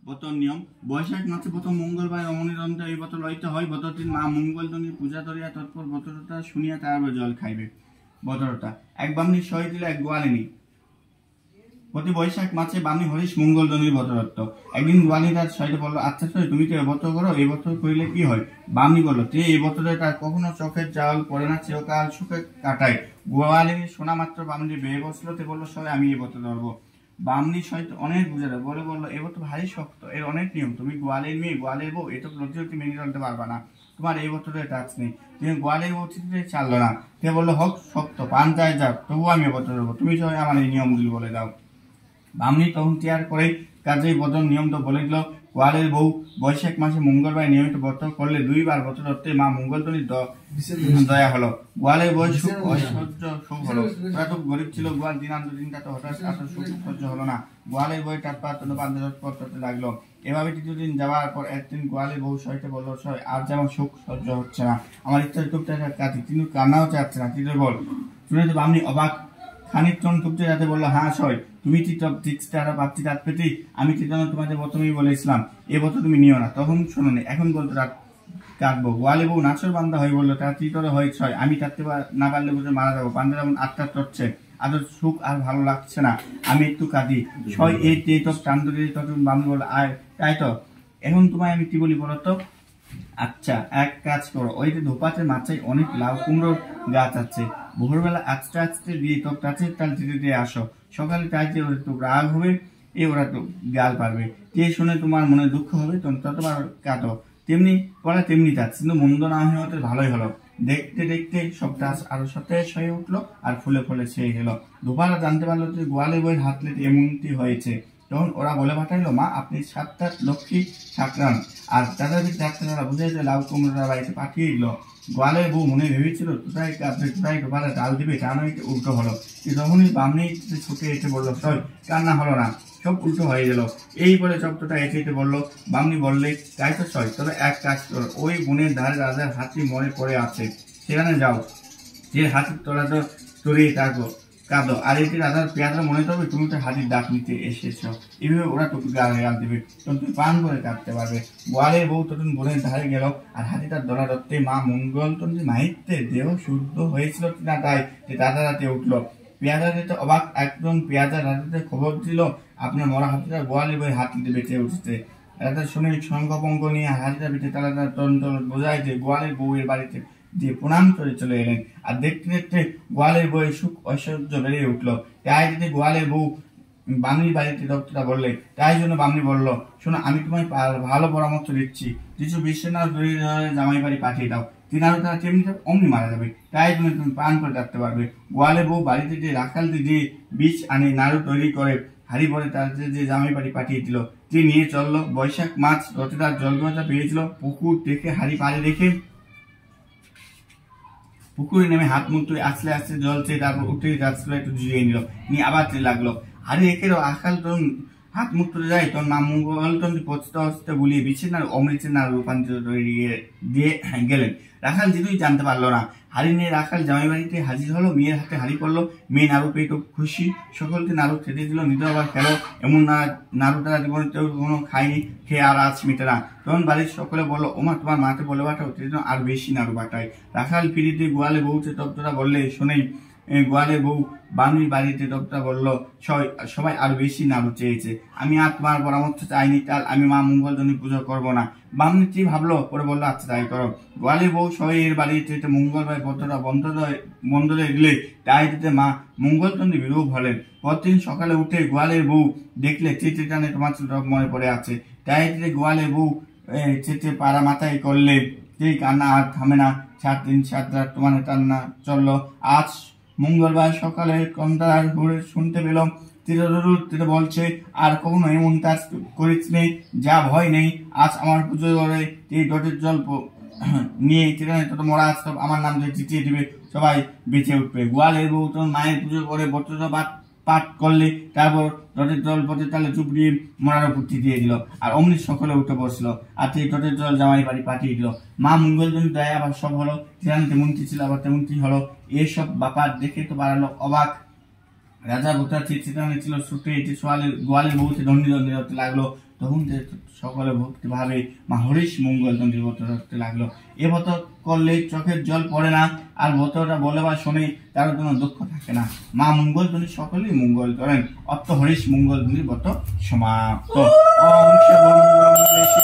বতর নিয়ম বৈশাখ মাসে প্রথম মঙ্গলবার অমনিদন্ত এই বতর লইতে হয়। বতরটির মা মঙ্গলদনী পূজা করিয়া তৎপর বতরটা শুনিয়া তারপর জল খাইবে। বতরটা এক বামনি সহি দিলে এক গোয়ালিনী। প্রতি বৈশাখ মাসে বামনি হরিশ মঙ্গলদনীর বতরত্ব। একদিন গোয়ালিনী তার সহিতে বললো, আচ্ছা সহি তুমি তো এবতর করো, এই বতর করিলে কি হয়? বামনি বললো, তে এই বতরে তার কখনো চোখের চাল পড়ে না, চিরকাল সুখে কাটায়। গোয়ালিনী শোনা মাত্র বামনি বেয়ে বসলো, তে বললো সবাই আমি এই বতর ধরবো। বামনি সহিত অনেক বুঝালো, বললো এবার তো ভারী শক্ত, এর অনেক নিয়ম, তুমি গোয়ালের মেয়ে, গোয়ালের বউ, এটা লজ্জা মেনে চলতে পারবা না, তোমার এই বছরে টাচ নেই। তুমি গোয়ালের বউ চিঠিতে চাললো না, সে বললো হোক শক্ত, পান চায় যাক, তবুও আমি বছর দেবো, তুমি সবাই আমার এই নিয়মগুলি বলে দাও। বামনি তখন তিয়ার করে কাজেই বদল নিয়ম তো বলে দিল। গোয়ালের বউ বৈশাখ মাসে মঙ্গলবার নিয়মিত ব্রত করলে 2 বার ব্রত ধরতে মা মঙ্গলদনীর দয়া হলো। গোয়ালের বউ সুখ ঐশ্বর্য সুখ হলো। ওরা তো গরিব ছিল, গোয়াল দিনান্ত দিনটা তো হঠাৎ এত সুখ সহ্য হলো না। গোয়ালের বই টাটপা করতে লাগলো। এভাবে কিছুদিন যাওয়ার পর একদিন গোয়ালের বউ সহিতে বললো, সয় আর যেমন সুখ সহ্য হচ্ছে না, আমার ইচ্ছা টুকটাক কাজে কিন্তু কান্নাও চাচ্ছে না, চিত্র বল। শুনে তো বামনি অবাক, খানিকক্ষণ টুকতে যাতে বললো, হ্যাঁ সয় তুমি পাচ্ছি রাত পেতে, আমি চিত্রান্ন তোমাদের প্রথমেই বলেছিলাম এ বছর তুমি নিও না, তখন শোনো নি, এখন বলতো রাত কাটবো। গোয়ালে বউ নাচর বান্ধা হয়ে বললো, তার চিতরে হয় ছয়, আমি কাটতে না পারলে বুঝে মারা যাবো, বান্ধা যেমন আটটা চড়ছে, আদর সুখ আর ভালো লাগছে না, আমি একটু কাঁদি। ছয় এই চান্দুরি তখন বামনি বললো, আয় তাই তো, এখন তোমায় আমি কি বলি বলো তো? আচ্ছা এক কাজ করো, ওই যে ধোপাতে মাথায় অনেক লাউ কুমড়োর গাছ আছে, ভোরবেলা আস্তে আস্তে দিয়ে তো গাছের তাল দিতে আসো, সকালে চাইতে ওরা তো রাগ হবে, ওরা তো গাল পারবে, কে শুনে তোমার মনে দুঃখ হবে, ততবার কাটো, তেমনি পড়া তেমনি কাজ, কিন্তু মন্দ না হয়ে হতে ভালোই হলো। দেখতে দেখতে সব গাছ আরো সতেজ হয়ে উঠলো আর ফুলে ফুলে ছেয়ে গেল। ধোপারা জানতে পারলো যে গোয়ালে বইয়ের হাতলে এমনটি হয়েছে। তখন ওরা বলে পাঠাইলো, মা আপনি 7টা লক্ষ্মী ঠাকরান, আর দাদাদের ডাক্তাররা বুঝেছে লাউ কুমড়োরা বাড়িতে পাঠিয়ে দিল। গোয়ালের বউ মনে ভেবেছিল তোটাই কাঁদবে, তোটাই গোপালে ডাল দিবে, তা নয় উল্টো হলো। তখনই বামনি ছুটে এসে বললো, সয় কান্না হলো না, সব উল্টো হয়ে গেল। এই বলে চক্রটা এসে বললো। বামনি বললে, তাই তো সয়, তবে এক কাজ করো, ওই বনের ধারে রাজার হাতি মরে পড়ে আছে, সেখানে যাও, যে হাতির তোলা তো চড়িয়ে থাকো কাঁদো, আর এটি রাজার পেয়াদা মনে করবে তুমি তো হাতির ডাক নিতে এসেছ। এইভাবে ওরা টুকু গাল দেবে, তখন তুমি পান করে কাটতে পারবে। গোয়ালের বউ তখন বনের ধারে গেল, আর হাতিটার দলা ধরতে মা মঙ্গলদণ্ডী মাহিত্যে দেহ শুদ্ধ হয়েছিল কিনা তাই যে রাজা রাতে উঠলো। পেয়াদা দিতে অবাক, একজন পেয়াদা রাজাতে খবর দিল আপনার মরা হাতিটা গোয়ালের বই হাতিতে বেঁচে উঠছে। রাজা শুনে শঙ্খ নিয়ে হাতিটা বেঁচে তারা বোঝায় যে গোয়ালের বউয়ের বাড়িতে দিয়ে প্রণাম করে চলে এলেন। আর দেখতে দেখতে গোয়ালের বউয়ের সুখ ঐশ্বর্য বেড়ে উঠলো। তাই যদি গোয়ালের বউ বামনির বাড়িতে ডক্টরটা বললে, তাই জন্য বামনি বললো, শোনো আমি তোমায় ভালো পরামর্শ দিচ্ছি, কিছু বিশ্বনাথ জামাই বাড়ি পাঠিয়ে দাও, তিনারও তারা তেমনি অমনি মারা যাবে, তাই জন্য তুমি পান করে রাখতে পারবে। গোয়ালের বউ বাড়িতে যে রাখালটি দিয়ে বীজ আনে নাড়ু তৈরি করে হাড়ি ভরে তাদের যে জামাই বাড়ি পাঠিয়ে দিল, যে নিয়ে চললো। বৈশাখ মাছ রথেদার জলগোটা পেয়েছিল, পুকুর দেখে হাড়ি পাড়ে রেখে পুকুরে নেমে হাত মুখ ধুয়ে আস্তে আস্তে জল চেয়ে তারপর উঠে যাচ্ছিল, একটু জুড়িয়ে নিল, নিয়ে আবার লাগলো হাড়ি রেখেও আকাল তখন হাত মুখ তুলে যায়, তখন মা মঙ্গলদণ্ডী পচতে হস্তে বুলিয়ে বিছের নাড়ু অমৃতের নাড়ু রূপান্তরিত দিয়ে গেলেন। রাখাল যেটুই জানতে পারলো না। হাড়ি নিয়ে রাখাল জামাই বাড়িতে হাজির হলো, মেয়ের হাতে হাড়ি পড়লো, মেয়ে নাড়ু পেয়ে খুশি, সকলকে নাড়ু খেতে দিল, নিতে আবার খেলো, এমন নাড়ু তারা জীবনে কেউ কোনো খায়নি, খেয়ে আর আজ মিটে না। তখন বাড়ির সকলে বললো, ওমা তোমার মাকে বলে পাঠাও, সেজন্য আর বেশি নাড়ু পাঠায়। রাখাল ফিরিতে গোয়ালে বউছে তত্ত্বটা বললে, শোনেই গোয়ালের বউ বামনির বাড়িতে ডক্টর বললো, সবাই আরো বেশি নাড়ু চেয়েছে, আমি আর তোমার পরামর্শ চাইনি, কাল আমি মা মঙ্গলদনী পুজো করবো না। বামনি কি ভাবলো, পরে বললো আচ্ছা তাই করো। গোয়ালের বউ সবাই এর বাড়িতে মঙ্গলবার পত্রটা বন্ধ দিলে, তাই দিতে মা মঙ্গলদণ্ডী বিরূপ হলেন। পরদিন সকালে উঠে গোয়ালের বউ দেখলে চিঠি টানে তোমার মনে পড়ে আছে, তাই দিতে গোয়ালের বউ চিঠি পাড়া মাথায় করলে, যেই কান্না আর থামে না, 7 দিন 7 রাত তোমার কান্না চললো। আজ মঙ্গলবার সকালে কন্দার ঘুরে শুনতে পেলাম তীরে বলছে, আর কখনো এমন কাজ করিস নেই, যা ভয় নেই, আজ আমার পুজো করে এই ডটের জল নিয়ে তত মরা সব আমার নাম ধরে চিঠিয়ে দিবে, সবাই বেঁচে উঠবে। গোয়ালের বউ তো মায়ের পুজো করে বট্টটা পাঠ করলে, তারপর ডটের জল পথের তালে চুপড়িয়ে মরার পুটি দিয়ে দিল, আর অমনি সকলে উঠে বসলো, আর সেই ডটের জল জামাই বাড়ি পাঠিয়ে দিল। মা মঙ্গলদনী দয়া আবার সব হলো, যেমন তেমনটি ছিল আবার তেমনটি হলো। এসব ব্যাপার দেখে তো বাড়ালো অবাক। রাজা গোটা চিঠিখানে ছিল ছুটে এটি গোয়ালের বউকে দণ্ডি হতে লাগলো। তখন সকলে ভক্তিভাবে মা হরিশ মঙ্গল তন্ত্রী ব্রত করতে লাগলো। এ ব্রত করলে চোখের জল পড়ে না, আর ব্রতটা বলে বা শোনে তার কোনো দুঃখ থাকে না। মা মঙ্গল তন্ত্রী সকলেই মঙ্গল করেন। অর্থ হরিশ মঙ্গল তন্ত্রী ব্রত সমাপ্ত। ওম শিবম